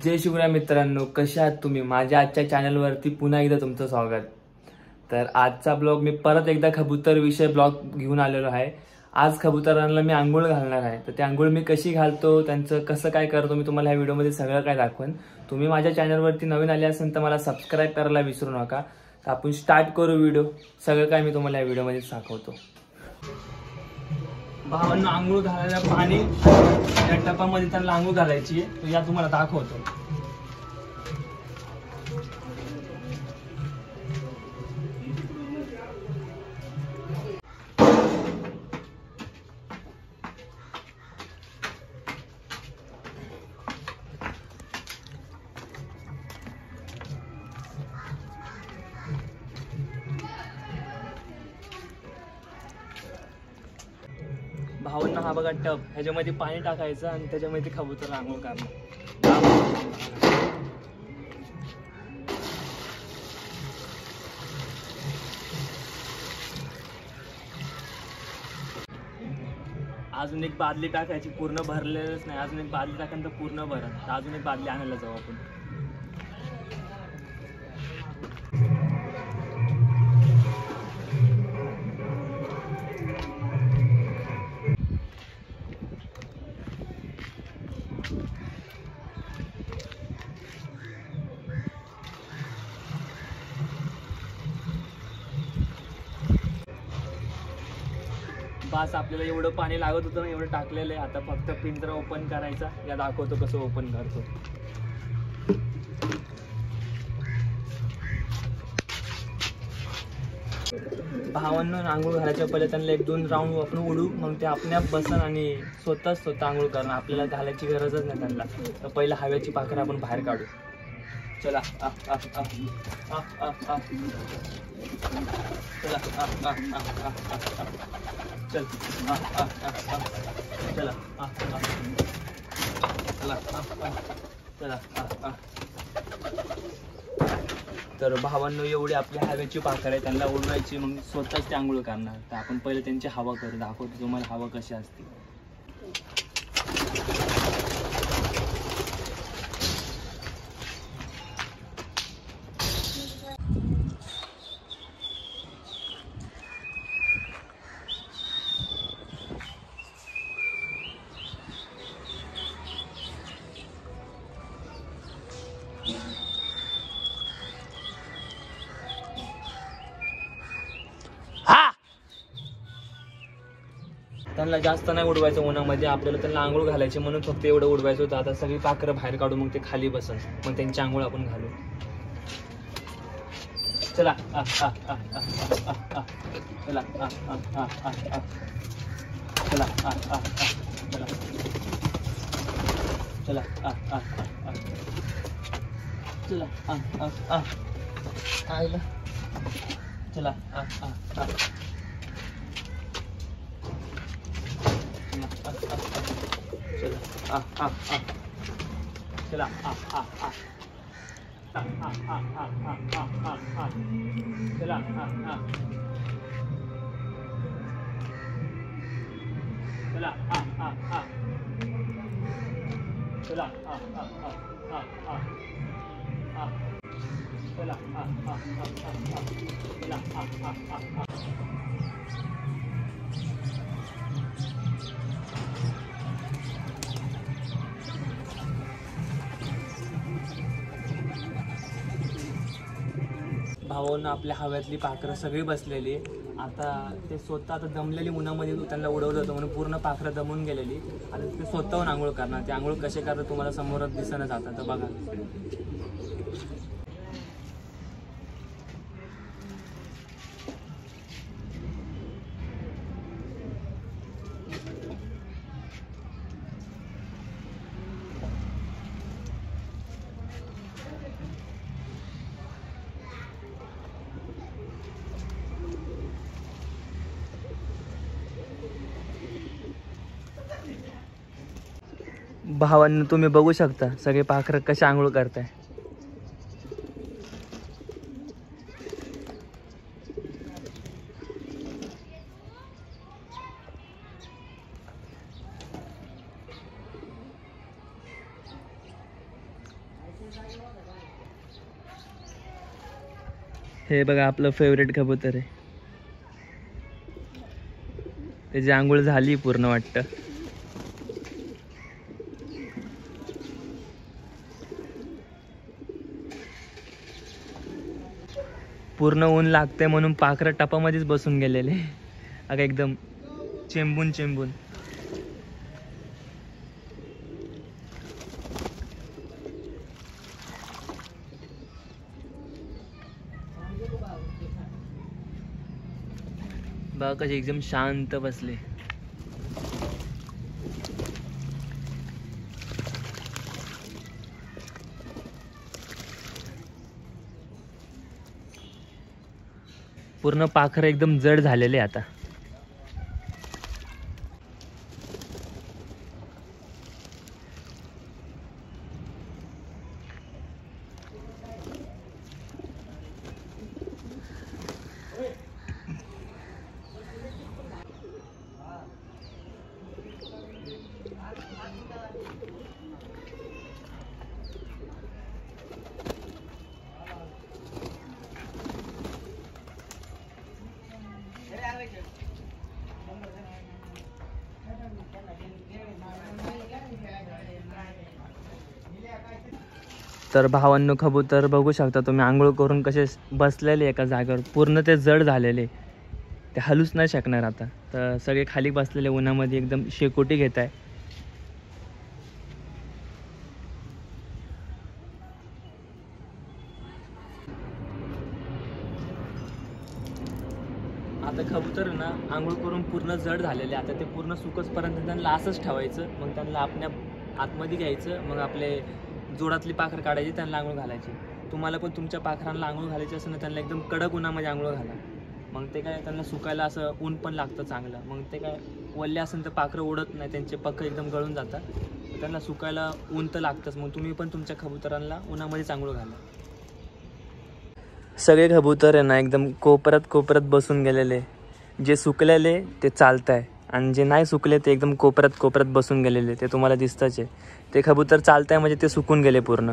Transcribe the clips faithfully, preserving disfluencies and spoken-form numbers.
जय शिवराय मित्रांनो, कशा आहात तुम्ही? माझ्या आजच्या चॅनलवरती पुन्हा एकदा तुमचं स्वागत. तर आजचा ब्लॉग मी परत एकदा कबूतर विषय ब्लॉग घेऊन आलेलो आहे. आज कबुतरांना मी आंघोळ घालणार आहे. तर ते आंघोळ मी कशी घालतो, त्यांचं कसं काय करतो, मी तुम्हाला ह्या व्हिडिओमध्ये सगळं काय दाखवेन. तुम्ही माझ्या चॅनलवरती नवीन आले असेल तर मला सबस्क्राईब करायला विसरू नका. तर आपण स्टार्ट करू व्हिडिओ. सगळं काय मी तुम्हाला या व्हिडिओमध्ये दाखवतो. भावांना आंघोळ घालायला पाणी या टपामध्ये त्यांना आंघोळ घालायची आहे. तर या तुम्हाला दाखवतो. भावांना हा बघा टप, ह्याच्यामध्ये पाणी टाकायचं आणि त्याच्यामध्ये कबूतर आंघोळ करणार. अजून एक बादली टाकायची, पूर्ण भरलेलंच नाही. अजून एक बादली टाकायचं तर पूर्ण भरण. तर अजून एक बादली आणायला जाऊ आपण. बस आपल्याला एवढं पाणी लागत होतं, एवढं टाकलेलं आहे. आता फक्त पिंजरा ओपन करायचा. या दाखवतो कसं ओपन करतो. भावांना आंघोळ घालायच्या पहिले त्यांना एक दोन राऊंड आपण उडू, मग ते आपल्याप बसन आणि स्वतःच स्वतः आंघोळ करणार. आपल्याला घालायची गरजच नाही त्यांना. तर पहिला हव्याची पाखरं आपण बाहेर काढू. चला आ आ आ आ आ आ चला आ आ आ आ आ चल आ आ आ आ चला आ आ चला आ आ चला आ आ. तर भावांनो, एवढी आपली हवेची पाखर आहे, त्यांना उडवायची, मग स्वतःच ते आंघोळ करणार. तर आपण पहिले त्यांची हवा करू, दाखवतो तुम्हाला हवा कशी असते. त्यांना जास्त नाही उडवायचं उन्हामध्ये. आपल्याला त्यांना आंघोळ घालायची म्हणून फक्त एवढं उडवायचं होतं. आता सगळी पाखरं बाहेर काढू, मग ते खाली बसन, मग त्यांची आंघोळ आपण घालू. चला आ आ आ आ आ चला आ आ आ आ चला आ आ आ चला चला आ आ आ चला आ आ आ आयला चला आ आ आ चला आ आ आ चला आ आ आ आ आ आ आ आ आ चला आ आ चला आ आ आ चला आ आ आ आ आ चला आ आ आ चला आ आ आ. भावांना आपल्या हव्यातली पाखरं सगळी बसलेली. आता ते स्वतः आता दमलेली उन्हामध्ये त्यांना उडवलं होतं म्हणून पूर्ण पाखरं दमून गेलेली. आता ते स्वतःहून आंघोळ करणार. ते आंघोळ कसे करतात तुम्हाला समोरच दिसणं जातं. तर बघा. भावांनो, तुम्ही बघू शकता सगळे पाखरं कशी आंघोळ करताय. हे बघा आपलं फेवरेट कबूतर आहे. त्याची आंघोळ झाली पूर्ण वाटतं. पूर्ण ऊन लागते म्हणून पाखरं टपामध्येच बसून गेलेले. अगं एकदम चेंबून चेंबून. बघा कसे एकदम शांत बसले. पूर्ण पाखरं एकदम जड झालेले आता. तर भावांनो कबूतर बघू शकता तुम्ही आंघोळ करून कसे बसलेले एका जागेवर. पूर्ण ते जड झालेले, ते हलूच नाही शकणार आता. तर सगळे खाली बसलेले उन्हामध्ये एकदम शेकोटी घेत आहे. आता कबूतर ना आंघोळ करून पूर्ण जड झालेले. आता ते पूर्ण सुकसपर्यंत त्यांना असंच ठेवायचं. मग त्यांना आपल्या आतमध्ये घ्यायचं. मग आपले जोडातली पाखर काढायची, त्यांना आंघोळ घालायची. तुम्हाला पण तुमच्या पाखरांना आंघोळ घालायची असेल ना, त्यांना एकदम कडक उन्हामध्ये आंघोळ घाला. मग ते काय त्यांना सुकायला असं ऊन पण लागतं चांगलं. मग ते काय वल्ले असेल तर पाखरं उडत नाही, त्यांचे पक्क एकदम गळून जातात. त्यांना सुकायला ऊन तर लागतंच. मग तुम्ही पण तुमच्या कबुतरांना उन्हामध्येच आंघोळ घाला. सगळे कबूतर आहे ना एकदम कोपऱ्यात कोपऱ्यात बसून गेलेले. जे सुकलेले ते चालत आहे आणि जे नाही सुकले ते एकदम कोपऱ्यात कोपऱ्यात बसून गेलेले. ते तुम्हाला दिसतंच आहे. ते कबूतर चालत आहे म्हणजे ते सुकून गेले पूर्ण.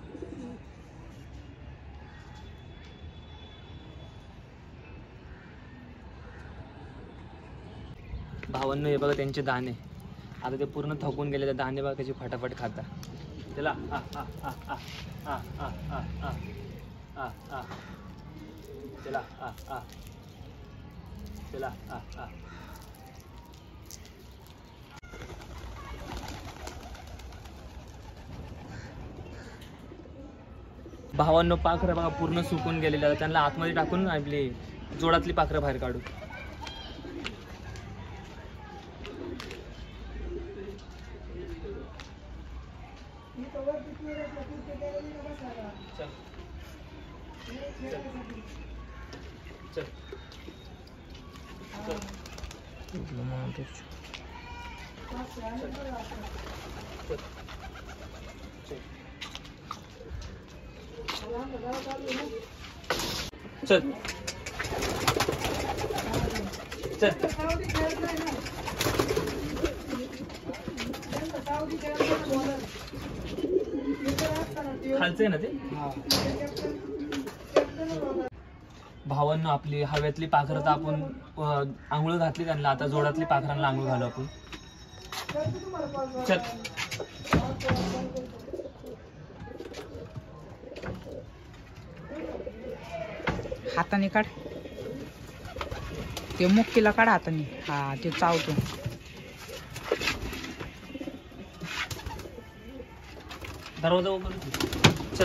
भावांनो हे बघा त्यांचे दाणे. आता ते पूर्ण थकून गेले. ते दाणे बघा कसे फटाफट खाता. चला आ आ आ आ आ आ आ आ आ आ चला आ आ चला आ आ. भावांनो पाखरं बघा पूर्ण सुकून गेलेले. त्यांना आतमध्ये टाकून आपली जोडातली पाखरं बाहेर काढू. चल चल चल चल खालचं आहे ना ते. भावांनो आपली हवेतली पाखरं तर आपण आंघोळ घातली त्यांना. आता जोडातली पाखरांना आंघोळ घालू आपण. चल हाताने काढ. ते मुक्कीला काढ हाताने. हा ते चावतो. दरवाजा ओपन. चल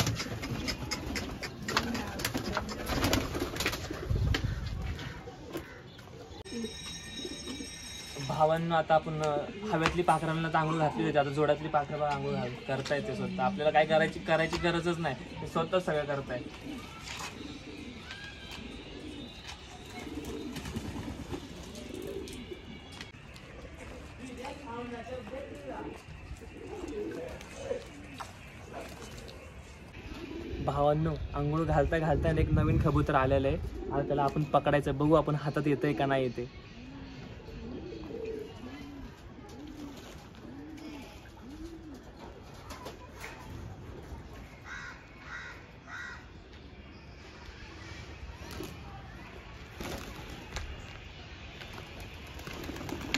भावांनो आता आपण हवेतली पाखरांना आंघोळ घातली होती. आता जोडातली पाखरं आंघोळ घाल करता येते स्वतः. आपल्याला काय करायची करायची गरजच नाही. ते स्वतः सगळं करताय. भावांनो आंघोळ घालता घालता एक नवीन कबूतर आलेलं आहे. आता त्याला आपण पकडायचं. बघू आपण हातात येतंय का नाही येते.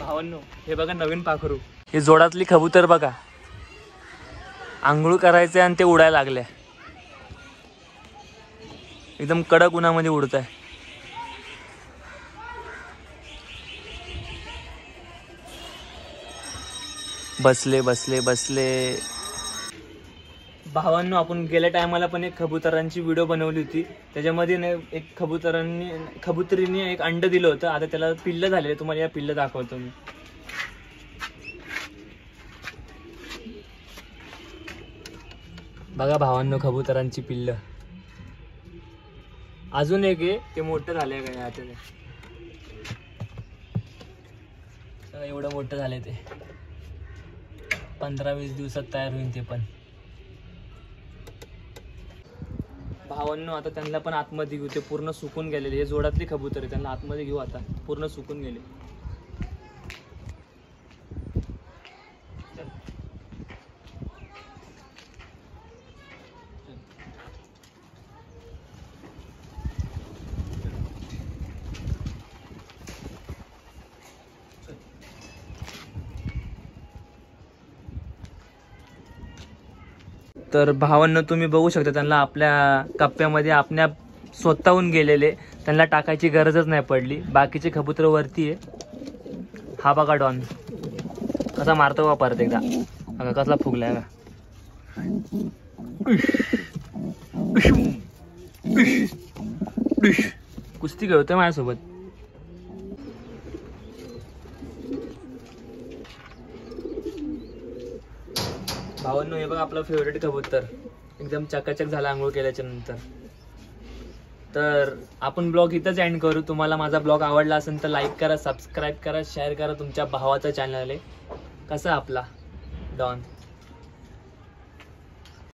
भावांनो हे बघा नवीन पाखरू, हे जोडातली कबूतर बघा, आंघोळ करायचे आणि ते उडायला लागले, एकदम कडक उन्हामध्ये उडत आहे. बसले बसले बसले. भावांनो आपण गेल्या टायमाला पण एक कबुतरांची व्हिडिओ बनवली होती, त्याच्यामध्ये ना एक कबुतरांनी कबुतरीने एक अंड दिलं होतं. आता त्याला पिल्लं झालेले, तुम्हाला या पिल्लं दाखवतो मी. बघा भावांनो कबुतरांची पिल्लं. अजून एक आहे, ते मोठं झालंय काय आता, ते एवढं मोठं झालंय, ते पंधरा वीस दिवसात तयार होईल ते पण. भावांनो आता त्यांना पण आतमध्ये घेऊ, ते पूर्ण सुकून गेलेले. हे जोडातली कबूतर आहे, त्यांना आतमध्ये घेऊ, आता पूर्ण सुकून गेले. तर भावांनो तुम्ही बघू शकता, त्यांना आपल्या कप्प्यामध्ये आपल्या स्वतःहून गेलेले, त्यांना टाकायची गरजच नाही पडली. बाकीचे कबूतर वरती आहे. हा बघा डॉन कसा मारतो बा, परत एकदा बघा कसला फुगलाय का. कुस्ती खेळतोय माझ्यासोबत. भावांनो हे बघा आपला फेवरेट कबूतर, एकदम चकाचक झाला आंघोळ केल्याच्या नंतर. तर आपण ब्लॉग इथंच एंड करू. तुम्हाला माझा ब्लॉग आवडला असेल तर लाईक करा, सबस्क्राईब करा, शेअर करा. तुमच्या भावाचा चॅनल आहे. कसा आपला डॉन.